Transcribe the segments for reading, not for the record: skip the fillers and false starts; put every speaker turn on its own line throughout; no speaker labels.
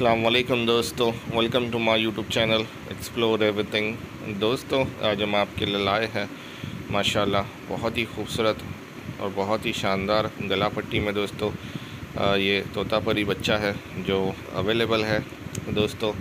अस्सलाम वालेकुम दोस्तों, welcome to my YouTube channel explore everything. दोस्तों आज हम आपके लिए लाए हैं माशाल्लाह बहुत ही खूबसूरत और बहुत ही शानदार गला पट्टी में दोस्तों ये तोतापरी बच्चा है जो अवेलेबल है दोस्तों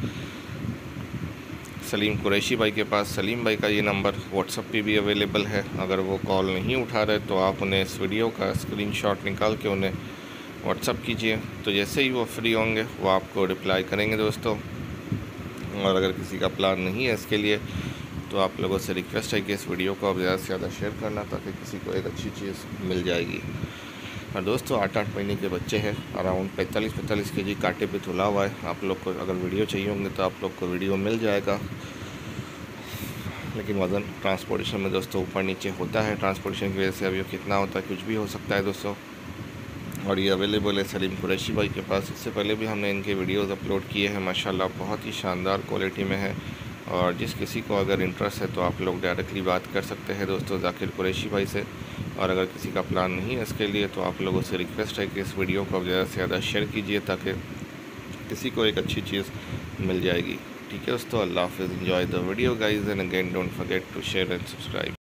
सलीम कुरैशी भाई के पास। सलीम भाई का ये नंबर व्हाट्सएप पे भी अवेलेबल है। अगर वो कॉल नहीं उठा रहे तो आप उन्हें इस वीडियो का स्क्रीनशॉट निकाल के उन्हें व्हाट्सअप कीजिए, तो जैसे ही वो फ्री होंगे वो आपको रिप्लाई करेंगे दोस्तों। और अगर किसी का प्लान नहीं है इसके लिए तो आप लोगों से रिक्वेस्ट है कि इस वीडियो को आप ज़्यादा से ज़्यादा शेयर करना ताकि किसी को एक अच्छी चीज़ मिल जाएगी। और दोस्तों 8-8 महीने के बच्चे हैं, अराउंड 45-45 kg कांटे पे तुला हुआ है। आप लोग को अगर वीडियो चाहिए होंगे तो आप लोग को वीडियो मिल जाएगा, लेकिन वज़न ट्रांसपोर्टेशन में दोस्तों ऊपर नीचे होता है। ट्रांसपोर्टेशन की वजह से अब ये कितना होता है कुछ भी हो सकता है दोस्तों। और ये अवेलेबल है सलीम कुरैशी भाई के पास। इससे पहले भी हमने इनके वीडियोस अपलोड किए हैं, माशाल्लाह बहुत ही शानदार क्वालिटी में है। और जिस किसी को अगर इंटरेस्ट है तो आप लोग डायरेक्टली बात कर सकते हैं दोस्तों जाकिर कुरैशी भाई से। और अगर किसी का प्लान नहीं है इसके लिए तो आप लोगों से रिक्वेस्ट है कि इस वीडियो को आप ज़्यादा से ज़्यादा शेयर कीजिए ताकि किसी को एक अच्छी चीज़ मिल जाएगी। ठीक है दोस्तों, अल्लाह हाफ़िज़। Enjoy the video guys and again don't forget to share and subscribe.